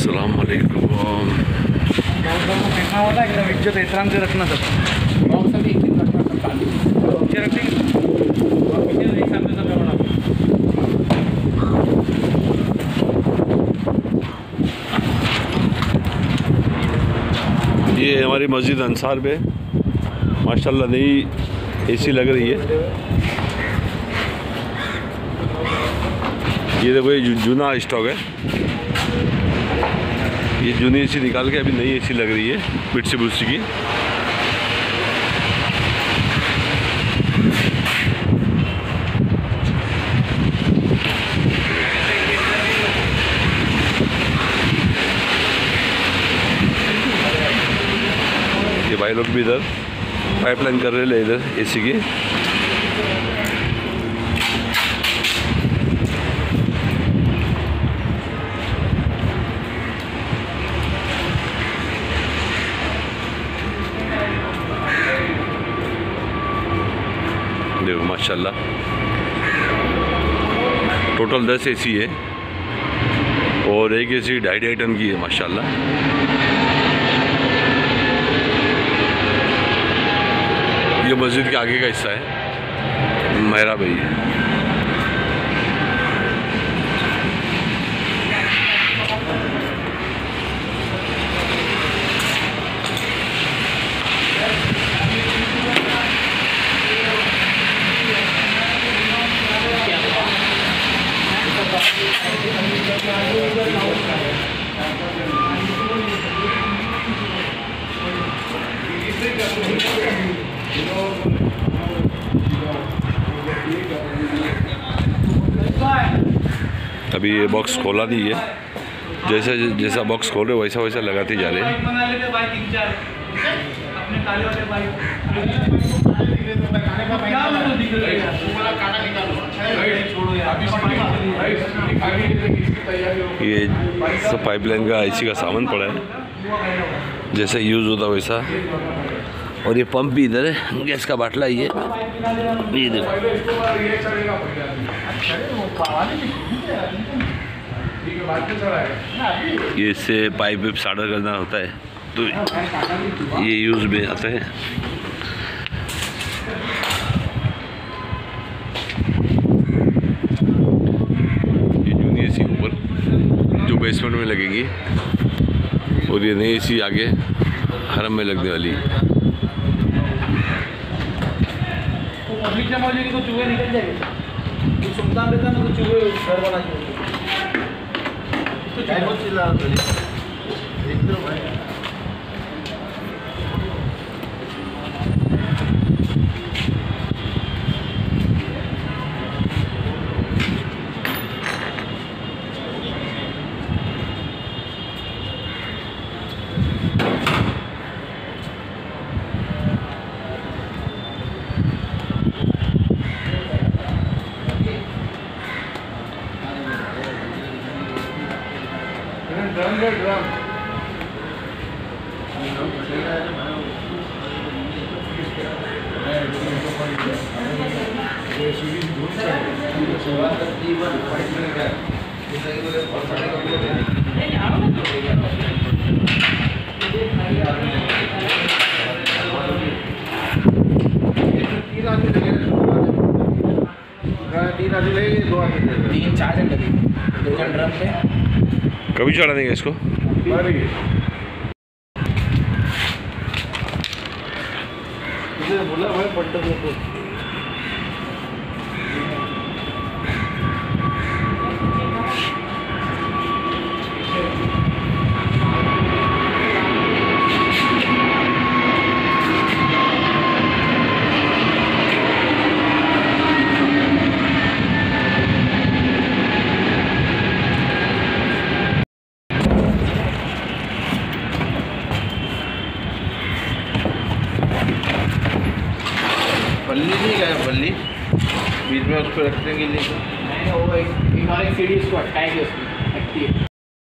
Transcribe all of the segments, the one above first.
अस्सलाम वालेकुम। फेंकना होता है एकदम इज्जत एहतराम से रखना सब बॉक्स अभी एक दिन रखना सब खाली नीचे रख देंगे और पीछे एक साथ में सब बना। ये हमारी मस्जिद अंसार पे माशाल्लाह नई एसी लग रही है। ये देखो ये जूना स्टॉक है। ये जूनी एसी निकाल के अभी नई एसी लग रही है मित्सुबिशी की। ये भाई लोग भी इधर पाइपलाइन कर रहे हैं इधर एसी की। देखो माशाल्लाह टोटल 10 एसी है और एक एसी 2.5 टन की है माशाल्लाह। ये मस्जिद के आगे का हिस्सा है, मेहरा भाई है। अभी ये बॉक्स खोला नहीं है, जैसा जैसा बॉक्स खोल रहे वैसा वैसा लगाते जा रहे हैं। ये सब पाइपलाइन का एसी का सामान पड़ा है, जैसा यूज़ होता वैसा। और ये पंप भी इधर है, गैस का बाटला ही है। ये देखो ये इससे पाइप वेप साडर करना होता है तो ये यूज़ में आता है। ये जूनी एसी ऊपर जो बेसमेंट में लगेगी और ये नई एसी आगे हरम में लगने वाली है। तो चूहे निकल जाएंगे, सुल्तान रहता ना तो चूहे घर बना ड्रम तीन 4 जन लगे, 2 जन ड्रम पे। कभी चढ़ा देंगे इसको। बोला भाई पट्टा बल्ली नहीं गया, बल्ली बीच में उसको रख देंगे। नहीं वो एक हमारी सीढ़ी उसको हटाएंगे, उसमें हटती है।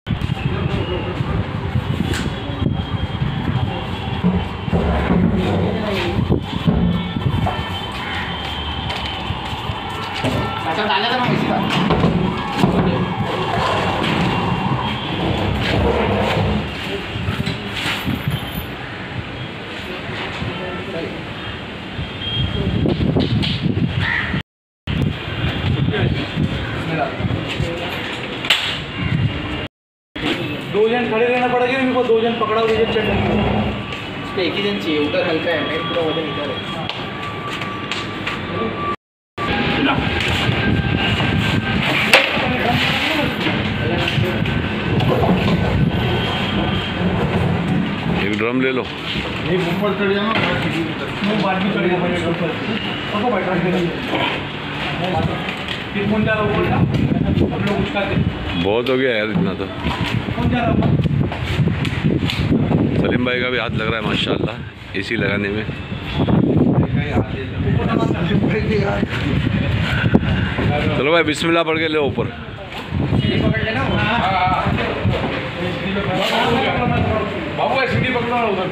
अच्छा डाला था मैं इसी बात खड़े रहना पड़ेगा, मेरे को 2 जन पकड़ा हुआ चेक करके। एक ही जन चाहिए, उधर हल्का है, मेन पूरा वजन इधर है। एक ड्रम ले लो। ऊपर चढ़ जाना, मुंह बात भी चढ़ गया मेरे ऊपर। सबको बैठा के फिर कौन जा रहा बोलता, हम लोग उसका बहुत हो गया यार इतना तो। कौन जा रहा? सलीम भाई का भी हाथ लग रहा है माशाल्लाह एसी लगाने में। चलो भाई बिस्मिल्लाह पढ़ के ले ऊपर। पकड़ लेना। बाबू सीढ़ी पकड़ो उधर।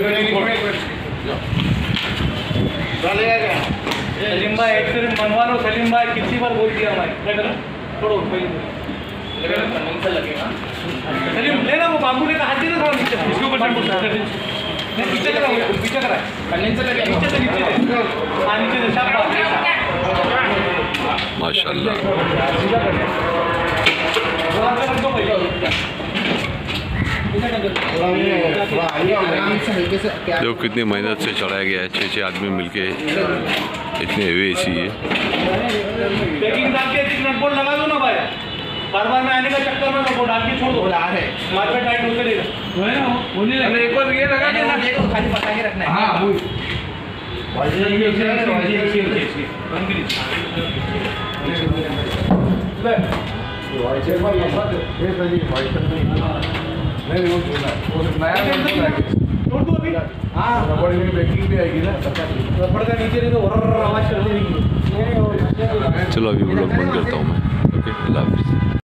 सलीम भाई एक्सीडेंट बनवा लो। सलीम भाई कितनी बार बोल दिया मैं, छोड़ो पहले लगेगा। सलीम लेना, वो बाबू ने कहा हाथ देना थोड़ा नीचे, इसके ऊपर पीछे करा, पीछे करा, कन्वेंसर लगे, नीचे से नीचे दे, हाँ नीचे से शाबाश माशाल्लाह। सीधा कर दे, रख दो भाई। आराम से हल्के से प्यार। देखो कितनी मेहनत से चढ़ाया गया है, 6 आदमी मिलके इतने हेवी एसी है। पैकिंग डाल के एक नट बोल्ट लगा दो ना भाई, बार बार में आने का चक्कर में वो डाल के छोड़ दो। आ रहे मार पे टाइट होते रहेगा, वो है ना, वो नहीं लगा। एक बार ये लगा देना, देखो खाली पका के रखना है। हाँ वो रबड़ की पैकिंग भी आएगी ना, रबड़ का नीचे नहीं तो आवाज कर देगी। चलो अभी व्लॉग बंद करता हूँ मैं। ओके अल्लाह हाफिज़।